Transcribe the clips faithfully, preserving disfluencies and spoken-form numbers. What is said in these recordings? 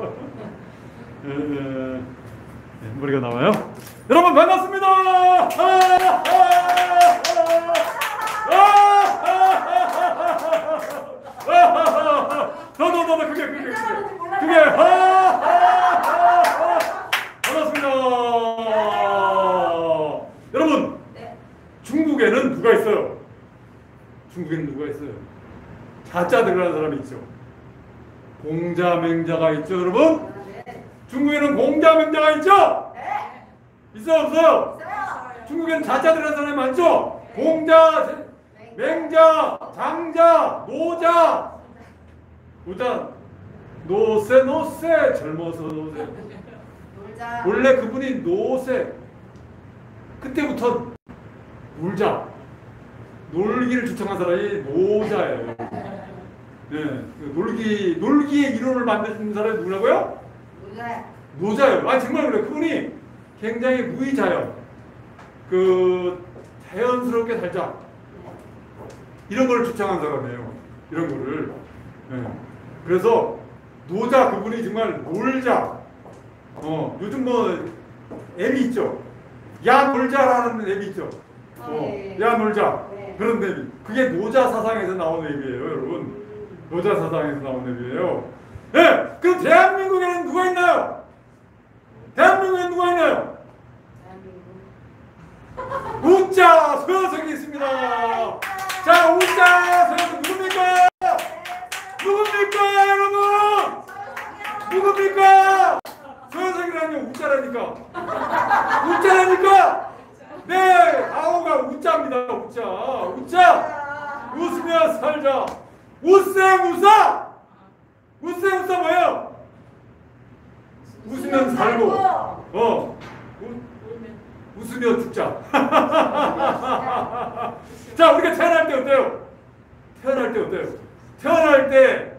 에, 에, 머리가 나와요. 여러분 반갑습니다. 아, 아, 더더더 그게 그게 그게 그게 반갑습니다. 여러분 중국에는 누가 있어요? 중국에는 누가 있어요? 자자 들어가는 사람이 있죠. 공자 맹자가 있죠, 여러분? 중국에는 공자 맹자가 있죠? 있어요, 없어요? 중국에는 자자 들어가는 사람이 많죠? 공자, 맹자, 장자, 노자, 노자, 노세, 노세, 젊어서 노세. 원래 그분이 노세. 그때부터 놀자, 놀기를 주창한 사람이 노자예요. 네, 놀기, 놀기의 이론을 만드는 사람이 누구라고요? 노자. 노자예요. 아, 정말 그래요. 그분이 굉장히 무의자예요. 그, 자연스럽게 살자. 이런 걸 주창한 사람이에요. 이런 거를. 네. 그래서, 노자 그분이 정말 놀자. 어, 요즘 뭐, 앱이 있죠. 야, 놀자라는 앱이 있죠. 어, 야, 놀자. 그런 앱이. 그게 노자 사상에서 나온 앱이에요, 여러분. 노자 사상에서 나온 앱이에요. 네, 그럼 대한민국에는 누가 있나요? 대한민국에는 누가 있나요? 우자 서현석이 있습니다. 자, 우자 서현석 누굽니까? 누굽니까, 여러분? 누굽니까? 서현석이라니 우자라니까. 우자라니까. 네, 아우가 우자입니다. 우자, 우자. 웃으며 살자. 웃셈 웃어! 웃셈 웃어 뭐예요? 웃으면 살고, 어, 우, 웃으며 죽자. 자, 우리가 태어날 때 어때요? 태어날 때 어때요? 태어날 때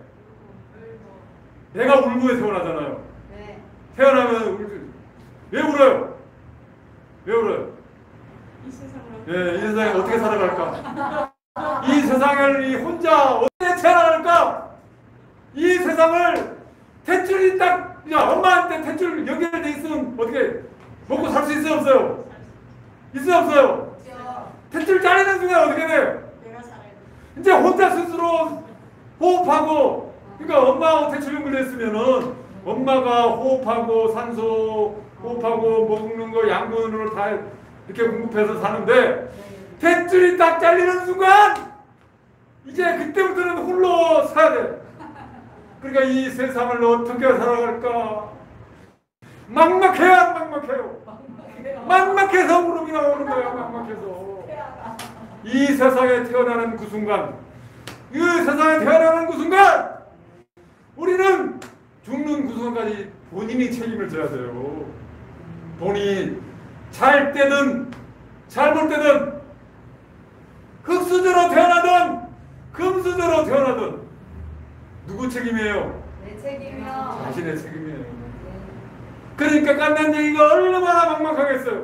내가 울고에 태어나잖아요. 태어나면 울지. 왜 울어요? 왜 울어요? 이 세상을 예, 이 세상에 어떻게 살아갈까? 이 세상을 이 혼자 어떻게 태어날까? 이 세상을 탯줄이 딱, 야, 엄마한테 탯줄 연결돼 있으면 어떻게 먹고 살 수 있어요, 없어요? 있어요, 없어요? 탯줄 짜리는 순간 어떻게 돼요? 이제 혼자 스스로 호흡하고, 그러니까 엄마하고 탯줄 연결돼 있으면은 엄마가 호흡하고 산소 호흡하고 먹는 거 양분으로 다 이렇게 공급해서 사는데 탯줄이 딱 잘리는 순간 이제 그때부터는 홀로 사야 돼. 그러니까 이 세상을 어떻게 살아갈까? 막막해요, 안 막막해요? 막막해서 울음이 나오는 거예요. 막막해서. 이 세상에 태어나는 그 순간, 이 세상에 태어나는 그 순간 우리는 죽는 그 순간까지 본인이 책임을 져야 돼요. 본인이 잘 때든 잘못 때든 흙수저로 태어나든 금수저로 태어나든 누구 책임이에요? 내 책임이요. 자신의 책임이에요. 그러니까 깐난쟁이가 얼마나 막막하겠어요.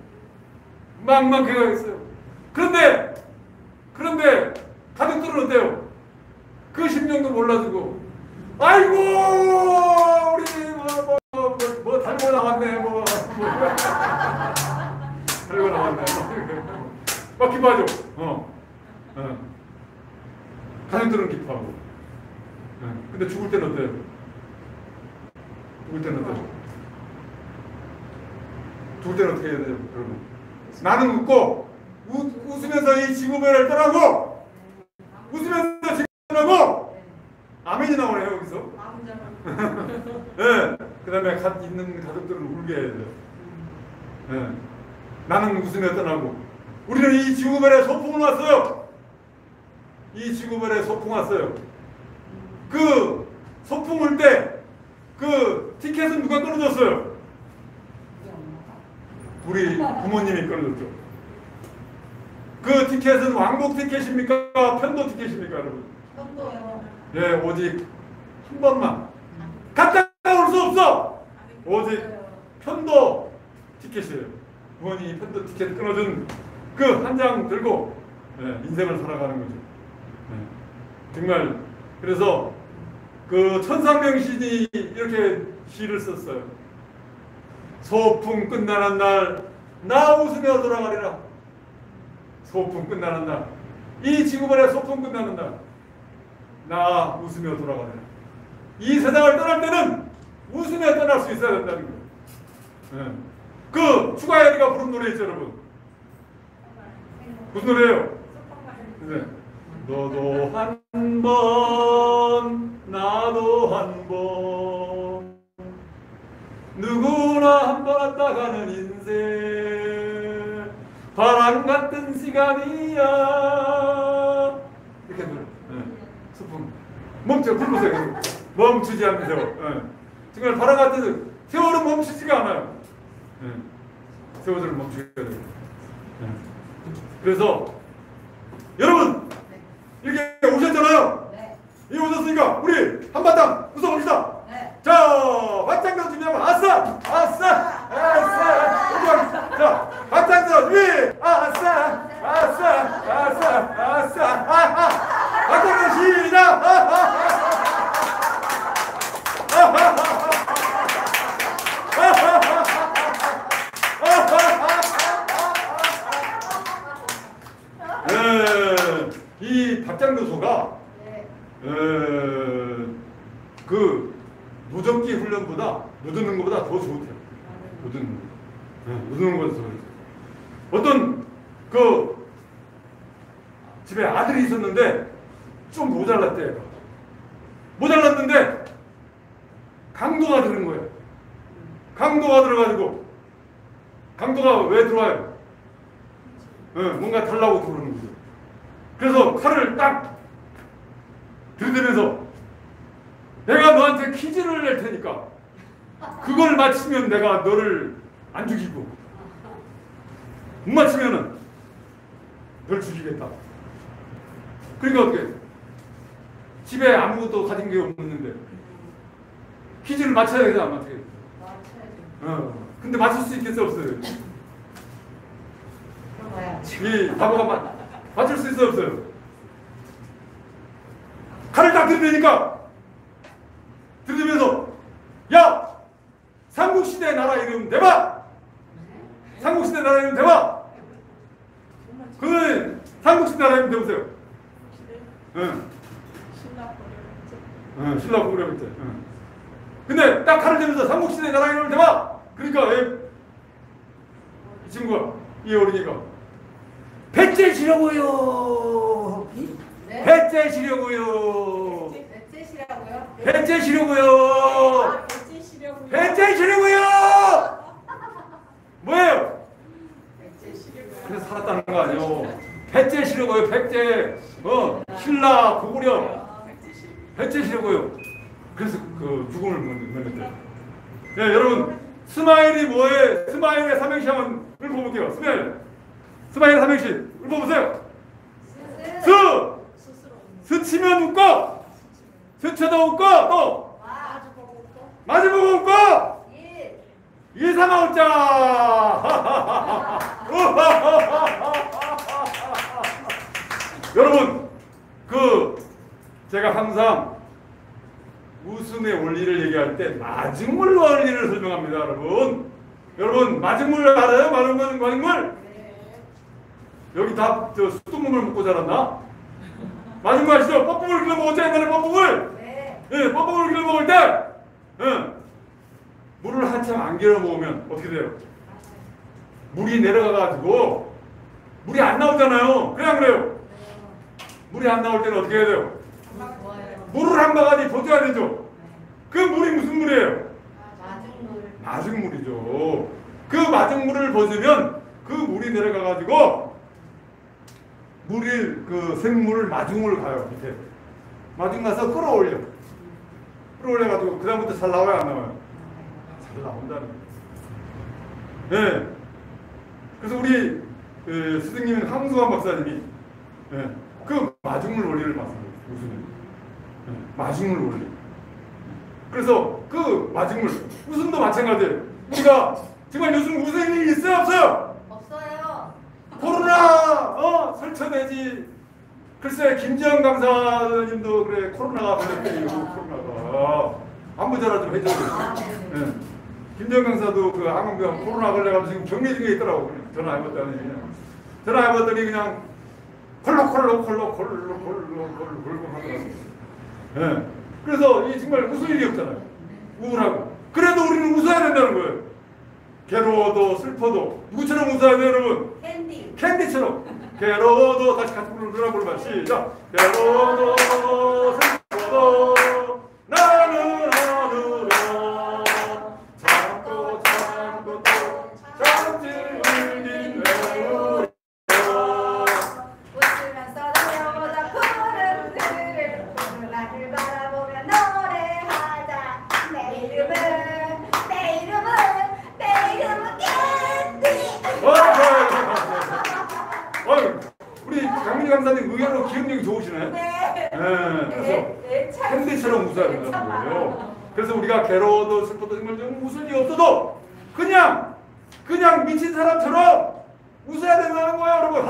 막막하겠어요. 그런데 그런데 가족들은 어때요? 그 심정도 몰라주고 아이고 우리 뭐 뭐 뭐 뭐 달고 나왔네 뭐, 뭐 달고 나왔네 막 기뻐하죠. 어, 어. 가족들은 기뻐하고. 어. 근데 죽을 때는 어때요? 죽을 때는 어때요? 죽을 때는 어떻게 해야 돼요, 여러분? 나는 웃고 웃, 웃으면서 이 지구별을 떠나고 웃으면서 지구별을 떠나고 아멘이 나오네요 여기서. 네. 그 다음에 있는 가족들을 울게 해야 돼요. 네. 나는 웃으며 떠나고 우리는 이 지구별에 소풍을 왔어요. 이 지구별에 소풍 왔어요. 그 소풍 올 때 그 티켓은 누가 끊어줬어요? 우리 부모님이 끊어줬죠. 그 티켓은 왕복 티켓입니까? 편도 티켓입니까, 여러분? 편도요. 예, 오직 한 번만. 갔다 올 수 없어! 오직 편도 티켓이에요. 부모님이 편도 티켓 끊어준 그 한 장 들고 예, 인생을 살아가는 거죠. 예, 정말 그래서 그 그 천상명신이 이렇게 시를 썼어요. 소풍 끝나는 날 나 웃으며 돌아가리라. 소풍 끝나는 날, 이 지구본의 소풍 끝나는 날 나 웃으며 돌아가리라. 이 세상을 떠날 때는 웃으며 떠날 수 있어야 된다는 거예요. 네. 그 추가열이가 부른 노래 있죠, 여러분. 무슨 노래예요? 네. 너도 한 번, 나도 한 번, 누구나 한 번 왔다 가는 인생, 바람 같은 시간이야. 이렇게 노래. 네. 소풍. 멈춰, 불러보세요. 멈추지 않는 세월. 네. 정말 바람 같은 세월은 멈추지가 않아요. 네. 세월을 멈추게 돼요. 네. 그래서 여러분 이렇게 오셨잖아요. 네. 이 오셨으니까 우리 한바탕 웃어봅시다. 네. 자, 바탕 준비하면 아싸, 아싸, 아싸. 자, 바탕 준비, 아싸, 아싸, 아싸, 아싸. 아하. 바탕 시작. 네, 이 답장교소가 네. 그 무적기 훈련보다 무드는 것보다 더 좋대요. 무드는 거. 네, 무드는 것보다 더 좋대요. 어떤 그 집에 아들이 있었는데 좀 모자랐대. 모자랐는데 강도가 들은 거예요. 강도가 들어가지고 강도가 왜 들어와요? 네, 뭔가 달라고 들어오는 거죠. 그래서 칼을 딱 들이대면서 내가 너한테 퀴즈를 낼 테니까 그걸 맞히면 내가 너를 안 죽이고 못 맞히면은 널 죽이겠다. 그러니까 어떻게 집에 아무것도 가진 게 없는데 퀴즈를 맞춰야 되지 안 맞춰야 돼? 어. 근데 맞출 수 있겠어 없어요? 이 바보가 맞, 맞출 수 있어 없어요? 칼을 딱 들이대니까 들이대면서 야! 삼국시대 나라 이름 대박! 삼국시대 나라 이름 대박! 그 삼국시대 나라 이름 대보세요. 응. 응, 신라 고구려 때. 응. 근데 딱 칼을 대면서 삼국시대 나라 이름 대박! 그러니까 이 친구가 이 어린이가 배째 지려고요. 네? 배째 지려고요. 배째시라고요? 배째 지려고요. 아, 배째시려고요. 배째 지려고요. 뭐예요? 배째시려고요. 그래서 살았다는 거 아니에요. 배째 지려고요. 배째. 어, 신라 고구려. 아, 배째시. 배째 지려고요. 그래서 그 죽음을 먹는데. 네, 여러분 스마일이 뭐예요? 스마일의 삼행시 한번 읽어볼게요. 스마일. 스마일의 삼행시 읽어보세요. 스! 스스로. 스치면 웃고, 스쳐도 웃고, 또 마주보고 또. 마주보고 웃고, 일. 일삼아 웃자. 여러분, 그 제가 항상 웃음의 원리를 얘기할 때 마중물 원리를 설명합니다, 여러분. 여러분 마중물 알아요? 마중물, 마중물? 네. 여기 다 저 수돗물을 먹고 자랐나? 마중물 아시죠? 뻐뿌물 길러 먹었죠, 옛날에 뻐뿌물? 네. 예, 뻐뿌물 길러 먹을 때, 예, 물을 한참 안 길어 먹으면 어떻게 돼요? 물이 내려가가지고 물이 안 나오잖아요. 그냥 그래요. 물이 안 나올 때는 어떻게 해야 돼요? 좋아요. 물을 한 바가지 더 줘야 되죠. 그 물이 무슨 물이에요? 마중물. 마중물이죠. 그 마중물을 벗으면 그 물이 내려가가지고 물이 그 생물을 마중물 가요. 밑에 마중 가서 끌어올려. 끌어올려가지고 그 다음부터 잘 나와요, 안 나와요? 잘 나온다는 거예요. 네. 그래서 우리 그 스승님은 황수환 박사님이 네. 그 마중물 원리를 말씀해요. 무슨 네. 마중물 원리. 그래서 그 마중물 웃음도 마찬가지예요. 우리가 정말 요즘 웃을 일이 있어요, 없어요? 없어요. 코로나 어 설쳐내지. 글쎄 김지영 강사님도 그래 코로나가 걸렸대요. 코로나가 그러니까 안부 전화 좀 해줘야 아, 돼. 네. 예. 김정경사도 그 항암병 코로나 걸려가지고 지금 격리 중에 있더라고. 그냥 전화해봤더니 그냥 전화해봤더니 그냥 콜록콜록 콜록 콜록 콜록 콜록 콜록 하더라고. 예. 그래서 이 정말 웃을 일이 없잖아요. 우울하고. 그래도 우리는 웃어야 된다는 거예요. 괴로워도 슬퍼도 누구처럼 웃어야 돼요, 여러분? 캔디. 캔디처럼. 괴로워도 다시 같이 부르라 부르면 시작. 괴로워도 슬퍼도 나는 하늘로 참고 참고 또 참지 흘린 외로워. 웃으면서 달려보자 푸른 들을 푸른 하늘 바라보며 노래하자. 내 이름은 내 이름은 내 이름은 캔디. 어, 좋아요, 좋아요. 어이, 우리 장민희 강사님 의외로 기억력이 좋으시네. 네. 예, 그래서 네, 네, 참- 캔디처럼 웃어야 네, 된다는 참 거예요. 많아요. 그래서 우리가 괴로워도 슬퍼도 정말 좀 웃을 일이 없어도 그냥 그냥 미친 사람처럼 웃어야 된다는 거예요, 여러분.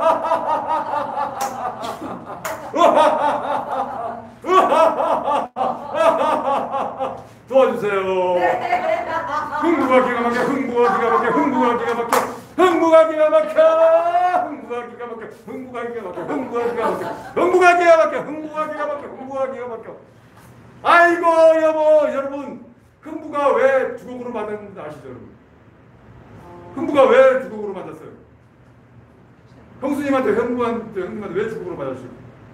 도와주세요. 흥부가 기가 막혀, 흥부가 기가 막혀, 흥부가 기가 막혀, 흥부가 기가 막혀, 흥부가 기가 막혀, 흥부가 기가 막혀, 흥부가 기가 막혀, 흥부가 기가 막혀, 흥부가 기가 막혀, 흥부가 기가 막혀. 아이고 여보, 여러분, 흥부가 왜 주걱으로 맞았는지 아시죠, 여러분? 흥부가 왜 주걱으로 맞았어요? 형수님한테 흥부한테 형님한테 왜 주걱으로 맞았어요?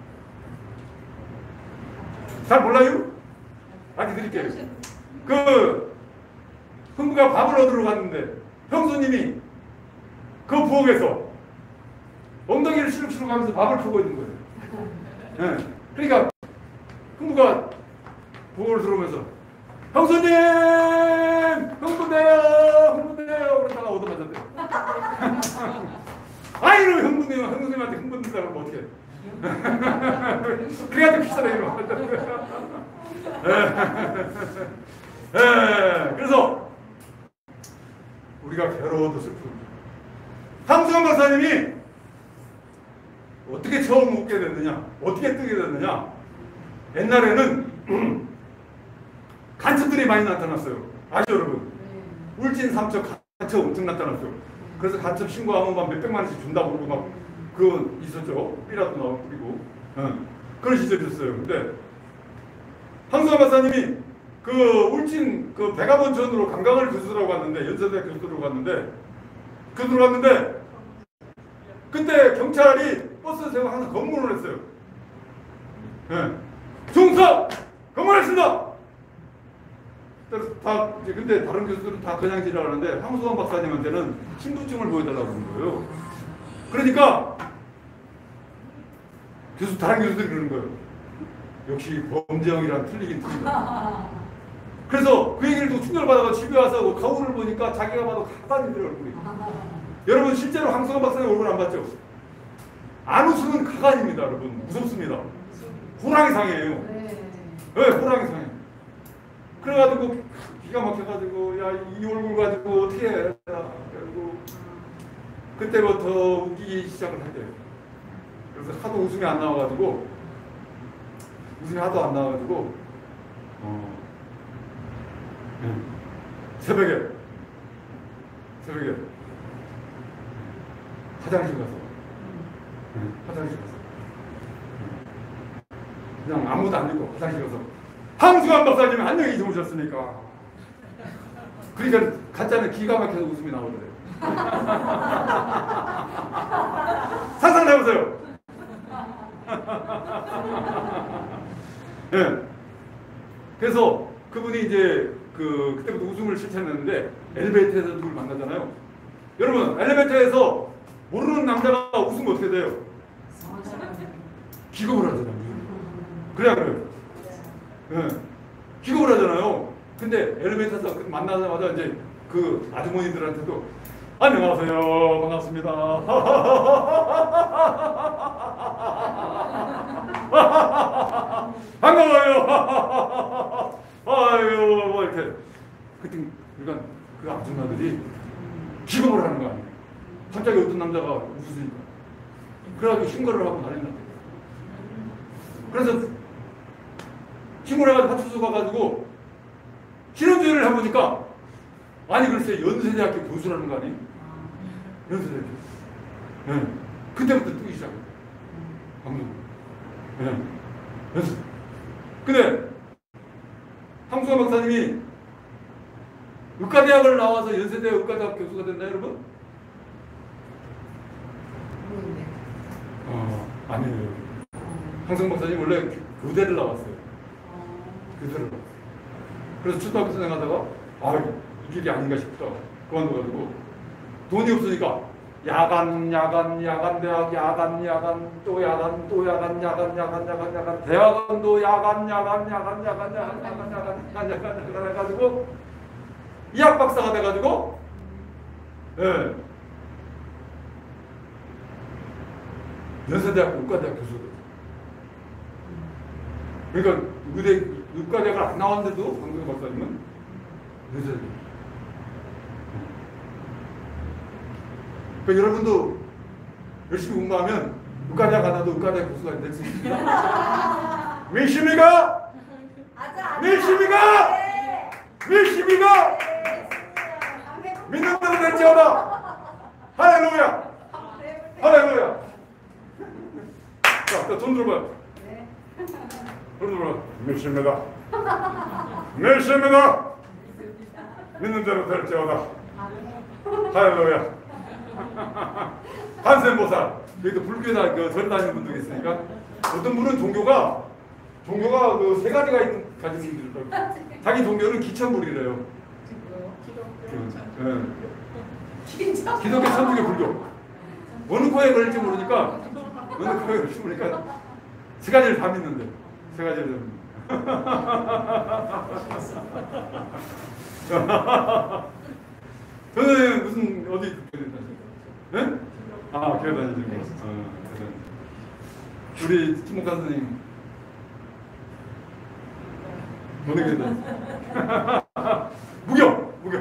잘 몰라요? 알려 드릴게요. 그 흥부가 밥을 얻으러 갔는데 형수님이 그 부엌에서 엉덩이를 시룩시룩 하면서 밥을 푸고 있는 거예요. 네. 그러니까 흥부가 부엌을 들어오면서 형수님! 흥분돼요! 흥분돼요! 그러다가 얻어맞았대요. 아이로 흥분돼요. 형수님한테 흥분된다 그러면 어떡해. 그래가지고 비싸다 이러면. 예, 그래서 우리가 괴로워도 슬프고 함수원 박사님이 어떻게 처음 웃게 됐느냐, 어떻게 뜨게 됐느냐. 옛날에는 간첩들이 많이 나타났어요. 아시죠, 여러분? 울진 삼척 간첩 엄청 나타났어요. 그래서 간첩 신고하면 막 몇백만 원씩 준다고 그러고 막 그거 있었죠. 삐라도 나오고 그리고 예. 그런 시절이 있었어요. 근데 황수아 박사님이 그 울진 그 백암원 전으로 관광을 교수로 갔는데 연세대 교수로 갔는데 교수로 갔는데 그때 경찰이 버스 세워 항상 검문을 했어요. 예. 중서 검문했습니다. 그래서 다 이제 근데 다른 교수들은 다 그냥 지나가는데 황수환 박사님한테는 신분증을 보여달라고 그러는 거예요. 그러니까 교수 다른 교수들이 그러는 거예요. 역시 범죄형이랑 틀리긴 틀리다. 그래서 그 얘기를 또 충격을 받아서 집에 와서 그 거울을 보니까 자기가 봐도 가만히 들어 얼굴이. 여러분 실제로 황수환 박사님 얼굴 안 봤죠? 안 웃으면 가관입니다, 여러분. 무섭습니다. 호랑이 상이에요. 네, 호랑이 상이에요. 그래가지고 기가 막혀가지고 야 이 얼굴 가지고 어떻게 해? 그리고 그때부터 웃기기 시작을 하대요. 그래서 하도 웃음이 안 나와가지고 웃음이 하도 안 나와가지고 어, 네. 새벽에 새벽에 화장실 가서 네. 화장실 가서 그냥 아무도 안 있고 화장실 가서 황수환 박사님이 한 명이 주무셨으니까 그러니까 가짜는 기가 막혀서 웃음이 나오더래요. 상상해보세요. 네. 그래서 그분이 이제 그 그때부터 웃음을 실천했는데 엘리베이터에서 누굴 만나잖아요. 여러분 엘리베이터에서 모르는 남자가 웃으면 어떻게 돼요? 기겁을 하잖아요. 그래야 그래요. 네. 기겁을 하잖아요. 근데 엘리베이터에서 만나자마자 이제 그 아주머니들한테도 안녕하세요. 반갑습니다. 반가워요. 아유, 뭐 이렇게. 그때 그러니까 그 아줌마들이 기겁을 하는 거 아니에요. 갑자기 어떤 남자가 웃으니까. 그래가지고 신고를 하고 난리 났대요. 그래서 힘을 해가지고 파출소 가가지고 신원조회를 해보니까 아니 글쎄 연세대학교 교수라는 거 아니에요? 연세대학교. 네. 그때부터 뜨기 시작해요. 방송. 네. 연세. 근데 황수아 박사님이 의과대학을 나와서 연세대 의과대학 교수가 됐나 여러분? 모르겠네. 어, 아니에요. 황성 박사님 원래 교대를 나왔어요. 교대를 나왔어요. 그래서 초등학교 생활하다가 아, 이 길이 아닌가 싶다. 그만둬가지고 돈이 없으니까 야간, 야간, 야간 대학, 야간, 야간, 또 야간, 또 야간, 야간, 야간, 야간, 야간, 대학원도 야간, 야간, 야간, 야간, 야간, 야간, 야간, 야간, 야간, 야간 해가지고 이학 박사가 돼가지고 예. 연세대학교 의과대학 교수가 됐어요. 그러니까 의대 의과대학을 안 나왔는데도 황성 박사님은 연세대. 그러니까 여러분도 열심히 공부하면 의과대학 안 와도 의과대학 교수가 될 수 있습니다. 밀심이가 밀심이가 밀심이가 믿는 대로 될지어다. 할렐루야. 할렐루야. 자, 돈 들어봐요. 돈 들어봐. 밀심이다. 밀심이다. 믿는 대로 될지어다. 할렐루야. 한센보살. 여기도 불교나 그 절 다니는 분들이 있으니까 어떤 분은 종교가 종교가 그 세 가지가 있는 가진 분들 있어요. 자기 종교는 기천불이래요. 네. 기독교, 천주교, 불교. 어느 코에 걸릴지 모르니까 어느 코에 걸릴지 모르니까 세 가지를 다 믿는데 세 가지를 다 믿는데. 저는 무슨 어디 교회 다니세요? 네? 아, 교회 다니시는 거. 어, 우리 김목관 선생님 어느 교회 다니세요? 무교, 무교,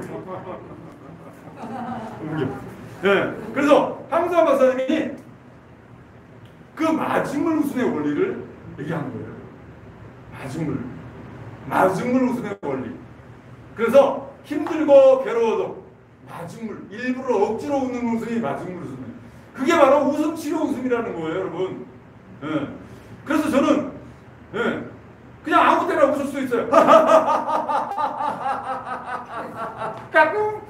무교. 네, 그래서 황수아 박사님이 그 마중물 우순의 원리를 얘기한 거예요. 마중물, 마중물 우순의 원리. 그래서 힘들고 괴로워도 마중물, 일부러 억지로 웃는 웃음이 마중물 웃음이에요. 그게 바로 웃음 치료 웃음이라는 거예요, 여러분. 예. 그래서 저는 예. 그냥 아무 때나 웃을 수 있어요. 까꿍.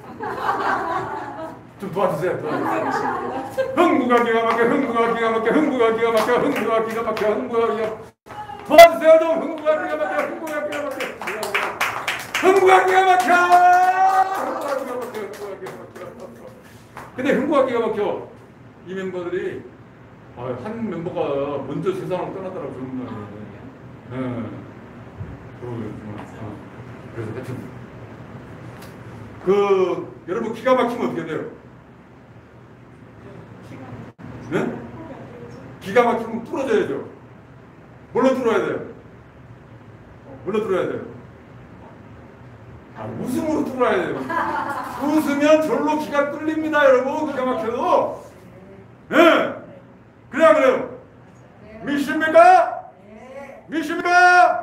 좀 도와주세요. 도와주세요. 흥부가 기가 막혀, 흥부가 기가 막혀, 흥부가 기가 막혀, 흥부가 기가 막혀, 흥부가 기가 도와주세요. 좀 흥부가 기가 막혀, 흥부가 기가 막혀, 흥부가 기가 막혀. 근데 흥부가 기가 막혀. 이 멤버들이 아, 한 멤버가 먼저 세상을 떠나더라고 저는 말이에요. 네. 그래서 하여튼 그 여러분 기가 막히면 어떻게 돼요? 네? 기가 막히면 뚫어져야죠. 뭘로 뚫어야 돼요? 뭘로 뚫어야 돼요? 아, 웃음으로 뚫어야 돼요. 웃으면 절로 기가 뚫립니다, 여러분. 기가 막혀도. 네. 그래야 그래요. 믿습니까? 믿습니까?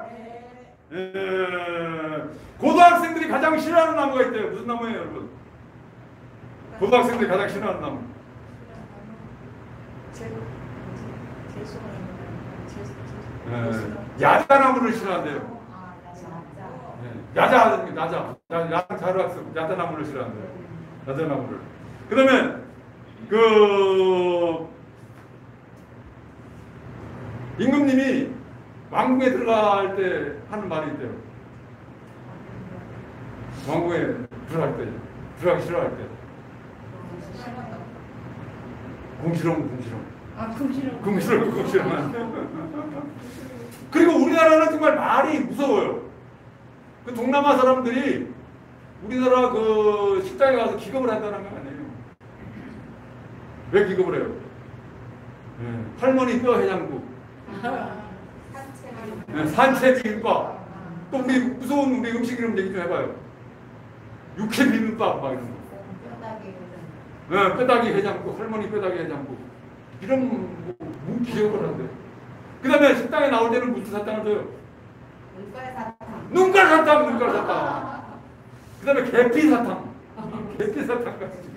예. 고등학생들이 가장 싫어하는 나무가 있대요. 무슨 나무예요, 여러분? 고등학생들이 가장 싫어하는 나무. 예. 야자나무를 싫어한대요. 예. 야자, 야자, 야자 자루학습, 야자나무를 싫어한대요. 야자나무를. 그러면 그 임금님이 왕궁에 들어갈 때 하는 말이 있대요. 왕궁에 들어갈 때, 들어가기 싫어할 때. 궁시렁, 궁시렁. 아, 궁시렁. 궁시렁, 궁시렁. 그리고 우리나라는 정말 말이 무서워요. 그 동남아 사람들이 우리나라 그 식당에 가서 기겁을 한다는 거 아니에요. 왜 기겁을 해요? 네. 할머니 뼈 해장국. 네, 산채 비빔밥. 또 우리 무서운 우리 음식 이름 얘기 좀 해봐요. 육회 비빔밥 막 이런 거. 네, 뼈다귀 해장국, 할머니 뼈다귀 해장국. 이런 뭐, 뭐 기억을 한대. 그 다음에 식당에 나올 때는 무슨 사탕을 줘요? 눈깔 사탕. 눈깔 사탕, 눈깔 사탕. 그 다음에 계피 사탕. 계피 사탕까지.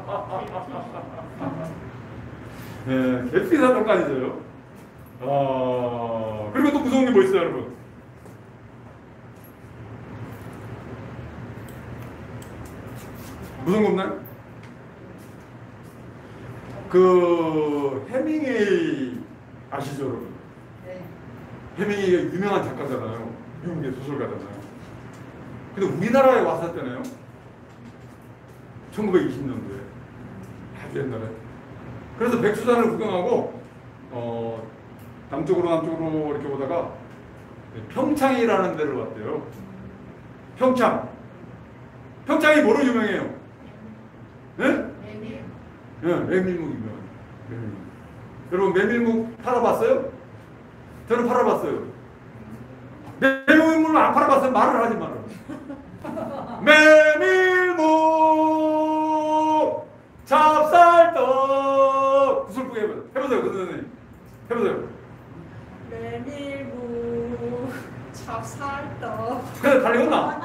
네, 계피 사탕까지죠. 아, 그리고 또 무서운 게 뭐 있어요, 여러분? 무서운 거 없나요? 그 해밍웨이 아시죠, 여러분? 네. 해밍웨이가 유명한 작가잖아요. 미국의 소설가잖아요. 근데 우리나라에 왔었잖아요. 천구백이십 년도에 아주 옛날에. 그래서 백수산을 구경하고 어, 남쪽으로 남쪽으로 이렇게 오다가 평창이라는 데를 왔대요. 평창. 평창이 뭐로 유명해요? 네? 메밀. 예, 메밀묵 유명해요. 메밀묵. 여러분 메밀묵 팔아봤어요? 저는 팔아봤어요. 메밀묵을 안 팔아봤으면 말을 하지 말아요. 메밀묵 찹쌀떡 구슬프게 해보세요. 해보세요, 그 선생님. 해보세요. 메밀묵 찹쌀떡. 그래 잘 익었나?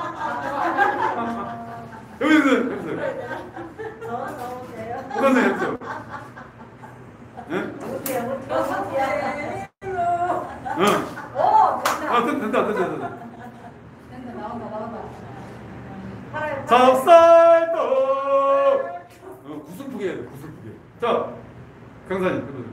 해보세요, 해보세요. 어, 넣으세요. 그 선생님 해보세요. 예? 못해요, 못해요. 응. 오, 된다. 아, 된다, 된다, 된다, 된다. 된다, 나온다, 나온다. 팔아요. 찹쌀떡. 어, 구슬프게 해야 돼, 구슬프게. 자, 강사님 해보세요.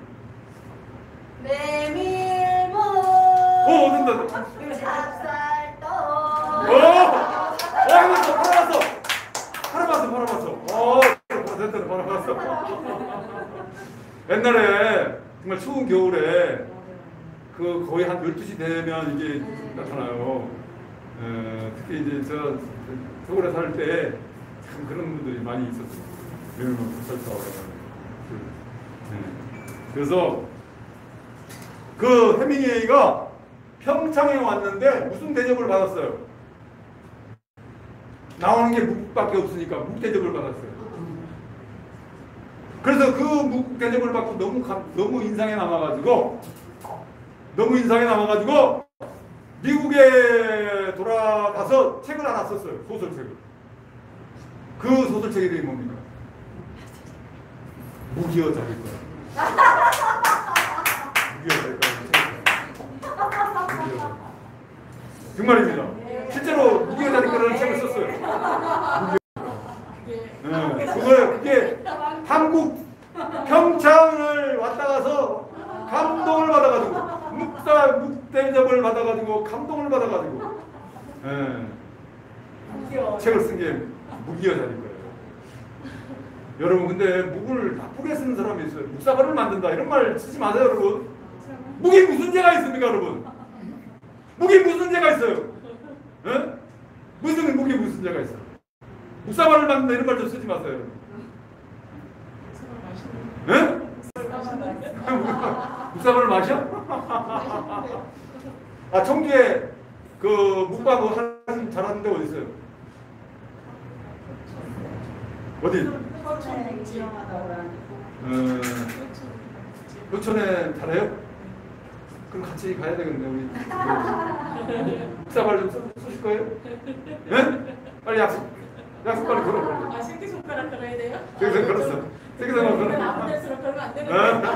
메밀묵. 오, 된다, 된다. 찹쌀떡. 오! 어, 해봤어, 팔아봤어. 팔아봤어, 팔아봤어. 어, 됐다, 팔아봤어. 옛날에 정말 추운 겨울에 그 거의 한 열두 시 되면 이게 나타나요. 에, 특히 이제 저 서울에 살 때 참 그런 분들이 많이 있었어요. 메밀묵 찹쌀떡. 그래서 그 해밍웨이가 평창에 왔는데 무슨 대접을 받았어요? 나오는 게 묵밖에 없으니까 묵 대접을 받았어요. 그래서 그 묵 대접을 받고 너무 감, 너무 인상에 남아가지고 너무 인상에 남아가지고 미국에 돌아가서 책을 하나 썼어요. 소설책을. 그 소설책 이름이 뭡니까? 무기여 자릴 거야. 무기여 자릴 거야. 정말입니다. 실제로 무기여 자릴 거라는 책을 썼어요. 네, 그걸 그게 한국 평창을 왔다 가서 감동을 받아가지고 묵사 묵대접을 받아가지고 감동을 받아가지고 네, 책을 쓴 게 무기여 자릴 거예요. 여러분 근데 묵을 나쁘게 쓰는 사람이 있어요. 묵사발을 만든다 이런 말 쓰지 마세요, 여러분. 묵이 무슨 죄가 있습니까, 여러분? 묵이 무슨 죄가 있어요? 네? 무슨 묵이 무슨 죄가 있어요? 묵사발을 만든다 이런 말 좀 쓰지 마세요. 네? 묵사발을 마셔? 아, 청주에 그 묵밥 하는 잘하는 데 어디 있어요? 어디? 어, 효천에 잘해요? 그럼 같이 가야 되겠네, 우리. 묵사발 좀 써, 쓰실 거예요? 네? 빨리 약속. 약속 빨리 걸어. 빨리. 아, 새끼손가락 걸어야 돼요? 새끼손 걸었어. 새끼손가락 걸어. 아무 데서나 걸면 안 되는데.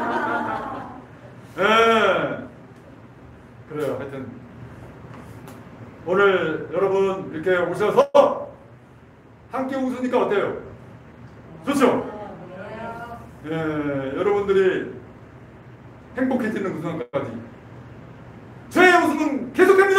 예. 예. 그래요. 하여튼 오늘 여러분 이렇게 오셔서 함께 웃으니까 어때요? 좋죠? 예. 여러분들이 행복해지는 그 순간까지 저의 웃음은 계속됩니다.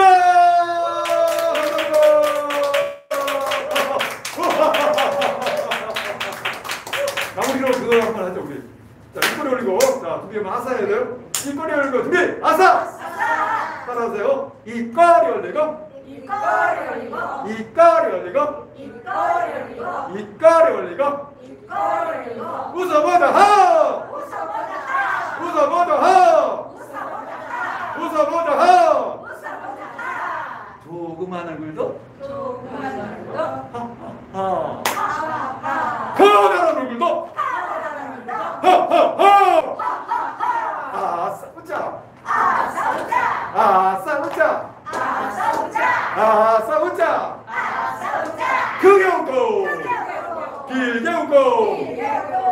마무리로 그거 한번 하죠, 우리. 자, 입꼬리 올리고, 자, 두 개만 아사 해야 돼요. 입꼬리 올리고, 준비, 아사! 아사! 따라하세요. 입꼬리 올리고, 입꼬리 올리고, 입꼬리 올리고, 입꼬리 올리고, 입꼬리 올리고, 입꼬리 올리고, 웃어보자, 하! 웃어보자 하! 웃어보자, 하! 웃어보자 하! 웃어보자, 하! 웃어보자 하! 조그만 얼굴도, 조그만 얼굴도, 하! 하하하! 커다란 얼굴도, 하하하는 얼굴도, 하하하! 아싸 웃자! 아싸 웃자! 아싸 웃자! 아싸 웃자! 길게 웃고 길게 웃고